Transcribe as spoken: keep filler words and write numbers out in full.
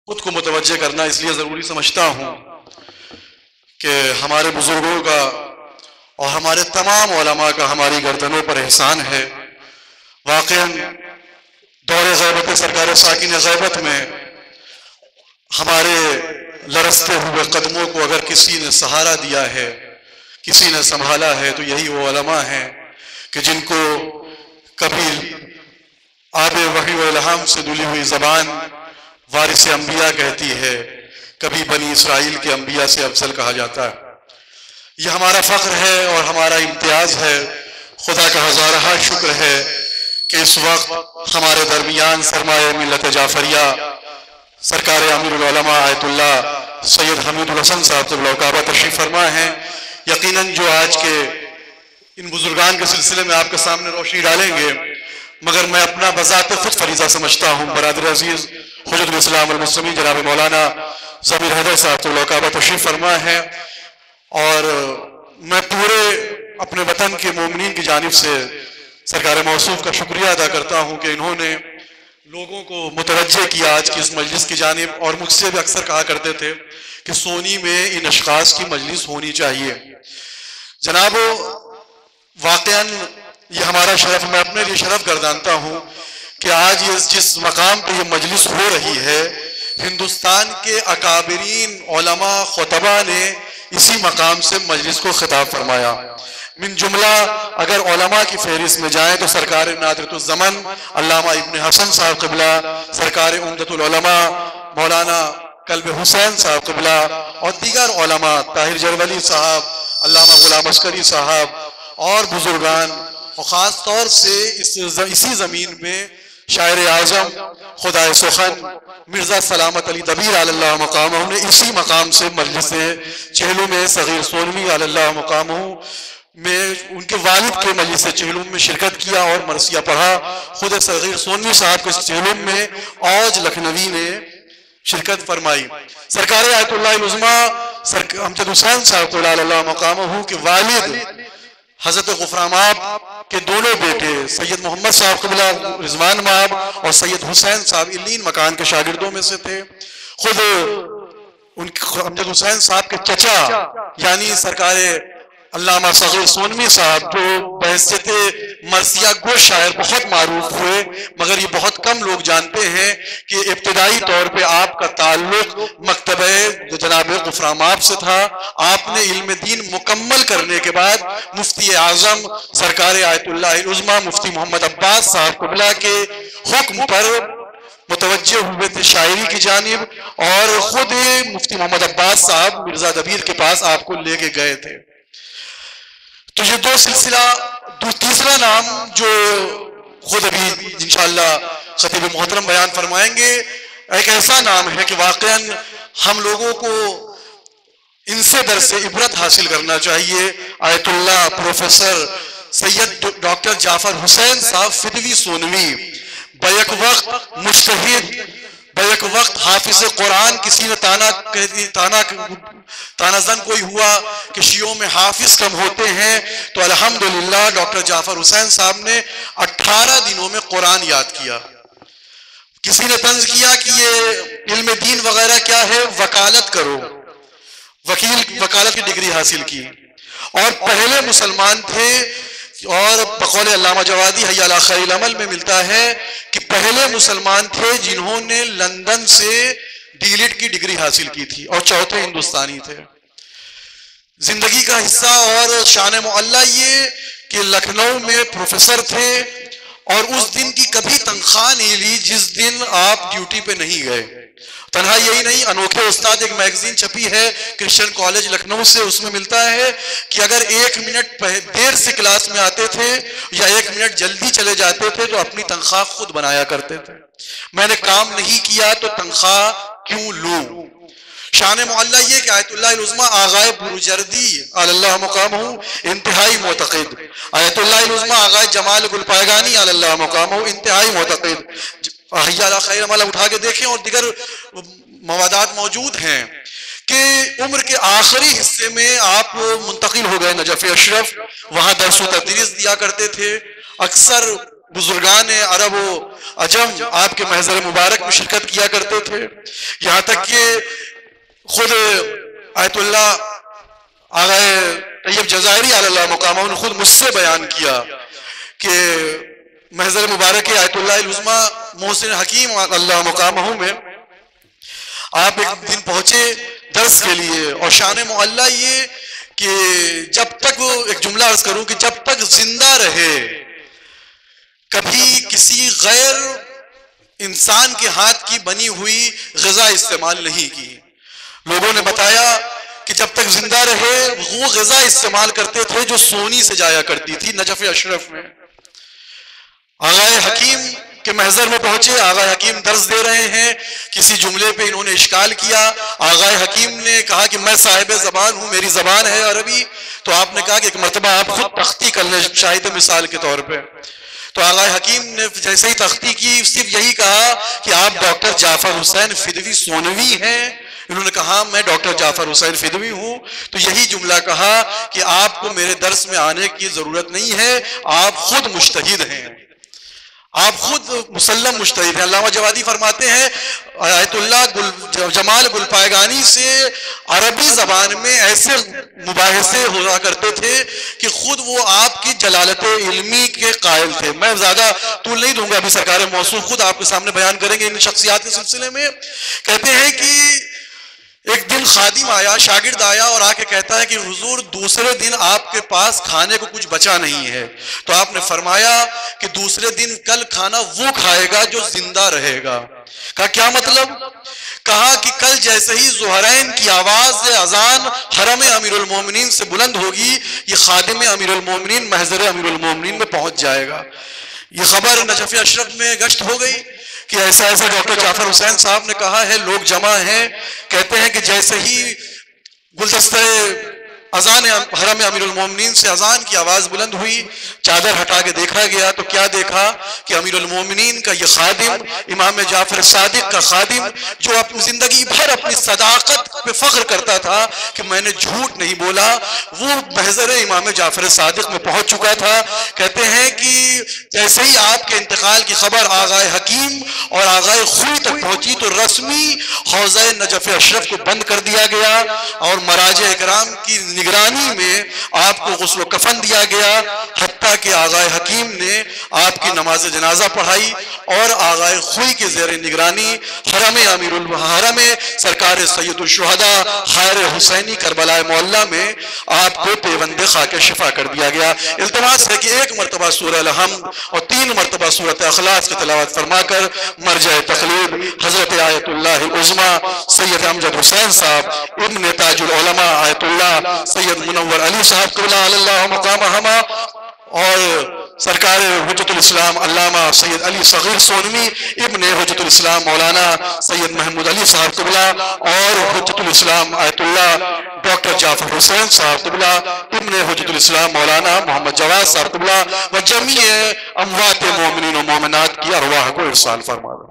خود کو متوجہ کرنا اس لیے ضروری سمجھتا ہوں کہ ہمارے بزرگوں کا اور ہمارے تمام علماء کا ہماری گردنوں پر احسان ہے۔ واقعاً دور غیبت سرکار ساکن غیبت میں ہمارے لرزتے ہوئے قدموں کو اگر کسی نے سہارا دیا ہے، کسی نے سنبھالا ہے، تو یہی وہ علماء ہیں کہ جن کو کبھی آب وحی و الہام سے دلی ہوئی زبان وارث انبیاء کہتی ہے، کبھی بنی اسرائیل کے انبیاء سے افضل کہا جاتا ہے۔ یہ ہمارا فخر ہے اور ہمارا امتیاز ہے۔ خدا کا ہزارہ شکر ہے کہ اس وقت ہمارے درمیان سرمایہ ملت جعفریہ سرکار امیر العلماء آیت اللہ سید حمید الحسن صاحب سے کعبہ تشریف فرما ہیں۔ یقیناً جو آج کے ان بزرگان کے سلسلے میں آپ کے سامنے روشنی ڈالیں گے، مگر میں اپنا بذات خود فریضہ سمجھتا ہوں۔ برادر عزیز حجت الاسلام المسلمین جناب مولانا ضمیر حیدر صاحب سے کعبہ تشریف فرما ہے، اور میں پورے اپنے وطن کے مومنین کی جانب سے سرکار موصوف کا شکریہ ادا کرتا ہوں کہ انہوں نے لوگوں کو متوجہ کیا آج کی اس مجلس کی جانب، اور مجھ سے بھی اکثر کہا کرتے تھے کہ سونی میں ان اشخاص کی مجلس ہونی چاہیے۔ جناب واقعاً یہ ہمارا شرف، میں اپنے لیے شرف گردانتا ہوں کہ آج یہ جس مقام پہ یہ مجلس ہو رہی ہے، ہندوستان کے اکابرین علماء خطبہ نے اسی مقام سے مجلس کو خطاب فرمایا۔ من جملہ اگر علماء کی فہرست میں جائیں تو سرکار نادرۃ الزمن علامہ ابن حسن صاحب قبلہ، سرکار عمدۃ العلماء مولانا قلب حسین صاحب قبلہ، اور دیگر علماء طاہر جرولی صاحب، علامہ غلام عسکری صاحب اور بزرگان، اور خاص طور سے اس اسی زمین میں شاعر اعظم خدائے سخن مرزا سلامت علی دبیر علی اللہ مقامہ نے اسی مقام سے مجلس چہلم میں صغیر سونوی علی اللہ مقامہ میں ان کے والد کے مجلس چہلم میں شرکت کیا اور مرثیہ پڑھا۔ خود صغیر سونوی صاحب کے چہلم میں اوج لکھنوی نے شرکت فرمائی۔ سرکار آیت اللہ العظمیٰ امجد حسین صاحب علی اللہ مقامہ کے والد حضرت غفران آب کے دونوں بیٹے سید محمد صاحب قبلہ رضوان مآب اور سید حسین صاحب علین مکان کے شاگردوں میں سے تھے۔ خود ان امجد حسین صاحب کے چچا یعنی سرکار علامہ صغیر سونوی صاحب جو بحیثیت مرثیہ گو شاعر بہت معروف ہوئے، مگر یہ بہت کم لوگ جانتے ہیں کہ ابتدائی طور پہ آپ کا تعلق مکتبہ جناب غفران آب سے تھا۔ آپ نے علم دین مکمل کرنے کے بعد مفتی اعظم سرکار آیت اللہ العظمیٰ مفتی محمد عباس صاحب قبلہ کے حکم پر متوجہ ہوئے تھے شاعری کی جانب، اور خود مفتی محمد عباس صاحب مرزا دبیر کے پاس آپ کو لے کے گئے تھے۔ تو یہ دو سلسلہ دو تیسرا نام جو خود ابھی انشاءاللہ خطیب محترم بیان فرمائیں گے، ایک ایسا نام ہے کہ واقعاً ہم لوگوں کو ان سے درس عبرت حاصل کرنا چاہیے۔ آیت اللہ پروفیسر سید ڈاکٹر جعفر حسین صاحب فدوی سونوی، بیک وقت مجتہد، بیک وقت حافظ قرآن، کسی نے تانا تانا تانا زن کوئی ہوا کہ شیعوں میں حافظ کم ہوتے ہیں، تو الحمدللہ ڈاکٹر جعفر حسین صاحب نے اٹھارہ دنوں میں قرآن یاد کیا۔ کسی نے طنز کیا کہ یہ علم دین وغیرہ کیا ہے، وکالت کرو، وکیل وکالت کی ڈگری حاصل کی، اور پہلے مسلمان تھے۔ اور بقول علامہ جوادی حی علی خیر العمل میں ملتا ہے کہ پہلے مسلمان تھے جنہوں نے لندن سے ڈی لٹ کی ڈگری حاصل کی تھی، اور چوتھے ہندوستانی تھے۔ زندگی کا حصہ اور شان معلیٰ یہ کہ لکھنؤ میں پروفیسر تھے، اور اس دن کی کبھی تنخواہ نہیں لی جس دن آپ ڈیوٹی پہ نہیں گئے۔ تنہا یہی نہیں، انوکھے استاد ایک میگزین چھپی ہے کرسچن کالج لکھنؤ سے، اس میں ملتا ہے کہ اگر ایک منٹ دیر سے کلاس میں آتے تھے یا ایک منٹ جلدی چلے جاتے تھے تو اپنی تنخواہ خود بنایا کرتے تھے۔ میں نے کام نہیں کیا تو تنخواہ کیوں لوں؟ شان معلیٰ یہ کہ آیت اللہ العظمیٰ آغائے بروجردی علی اللہ مقامہ انتہائی معتقد، آیت اللہ العظمیٰ آغائے جمال گلپائگانی علی اللہ مقامہ انتہائی معتقد۔ حی علی خیر العمل اٹھا کے دیکھیں، اور دیگر موادات موجود ہیں کہ عمر کے آخری حصے میں آپ منتقل ہو گئے نجف اشرف، وہاں درس و تدریس دیا کرتے تھے۔ اکثر بزرگان عرب و عجم آپ کے محضر مبارک میں شرکت کیا کرتے تھے، یہاں تک کہ خود آیت اللہ آغائے طیب جزائری علی اللہ مقامہ نے خود مجھ سے بیان کیا کہ محضر مبارک آیت اللہ العظمیٰ محسن حکیم اللہ مقامہ میں آپ ایک دن پہنچے درس کے لیے، اور شان معلیٰ یہ کہ جب تک وہ ایک جملہ عرض کروں کہ جب تک زندہ رہے کبھی کسی غیر انسان کے ہاتھ کی بنی ہوئی غذا استعمال نہیں کی۔ لوگوں نے بتایا کہ جب تک زندہ رہے وہ غذا استعمال کرتے تھے جو سونی سے جایا کرتی تھی نجف اشرف میں۔ آغائے حکیم کے محضر میں پہنچے، آغائے حکیم درس دے رہے ہیں، کسی جملے پہ انہوں نے اشکال کیا، آغائے حکیم نے کہا کہ میں صاحب زبان ہوں، میری زبان ہے عربی، تو آپ نے کہا کہ ایک مرتبہ آپ خود تختی کر لیں شاہد مثال کے طور پہ۔ تو آغائے حکیم نے جیسے ہی تختی کی صرف یہی کہا کہ آپ ڈاکٹر جعفر حسین فدوی سونوی ہیں؟ انہوں نے کہا میں ڈاکٹر جعفر حسین فدوی ہوں۔ تو یہی جملہ کہا کہ آپ کو میرے درس میں آنے کی ضرورت نہیں ہے، آپ خود مجتہد ہیں، آپ خود مسلم مجتہد ہیں۔ علامہ جوادی فرماتے ہیں آیت اللہ گل جمال گل پائگانی سے عربی زبان میں ایسے مباحثے ہوا کرتے تھے کہ خود وہ آپ کی جلالت علمی کے قائل تھے۔ میں زیادہ طول نہیں دوں گا، ابھی سرکار موصوف خود آپ کے سامنے بیان کریں گے ان شخصیات کے سلسلے میں۔ کہتے ہیں کہ ایک دن خادم آیا، شاگرد آیا اور آ کے کہتا ہے کہ حضور دوسرے دن آپ کے پاس کھانے کو کچھ بچا نہیں ہے، تو آپ نے فرمایا کہ دوسرے دن کل کھانا وہ کھائے گا جو زندہ رہے گا۔ کہا کیا مطلب؟ کہا کہ کل جیسے ہی ظہرین کی آواز اذان حرم امیر المومنین سے بلند ہوگی، یہ خادم امیر المومنین محضر امیر المومنین میں پہنچ جائے گا۔ یہ خبر نجف اشرف میں گشت ہو گئی کہ ایسا ایسا ڈاکٹر جعفر حسین صاحب نے کہا ہے، لوگ جمع ہیں، کہتے ہیں کہ جیسے ہی گلدستہ اذان حرم امیر المومنین سے اذان کی آواز بلند ہوئی، چادر ہٹا کے دیکھا گیا تو کیا دیکھا کہ امیر المومنین کا یہ خادم، امام جعفر صادق کا خادم، جو اپنی زندگی بھر اپنی صداقت پہ فخر کرتا تھا کہ میں نے جھوٹ نہیں بولا، وہ محضر امام جعفر صادق میں پہنچ چکا تھا۔ کہتے ہیں کہ جیسے ہی آپ کے انتقال کی خبر آغائے حکیم اور آغائے خوئی تک پہنچی تو رسمی حوضہ نجف اشرف کو بند کر دیا گیا اور مراجع اکرام کی نگرانی میں آپ کو غسل و کفن دیا گیا، حتیٰ کہ آغائے حکیم نے آپ کی نماز جنازہ پڑھائی اور آغائے خوئی کے زیر نگرانی حرم امیر الحرم سرکار سید الشہداء خیر حسینی کربلا معلیٰ میں آپ کو پیوند خاک شفا کر دیا گیا۔ التماس ہے کہ ایک مرتبہ سورہ الحمد اور تین مرتبہ سورۃ اخلاص کی تلاوت فرما کر مرجع تقلید حضرت آیت اللہ العظمیٰ سید امجد حسین صاحب ابن تاج العلماء آیت اللہ سید منور علی صاحب قبلہ اللہ مقامہما اور سرکار حجت الاسلام علامہ سید علی صغیر سونوی ابن حجت الاسلام مولانا سید محمود علی صاحب قبلہ اور حجت الاسلام آیت اللہ ڈاکٹر جعفر حسین صاحب قبلہ ابن حجت الاسلام مولانا محمد جواد صاحب قبلہ و جمیع اموات مومنین و مومنات کی ارواح کو ارسال فرما۔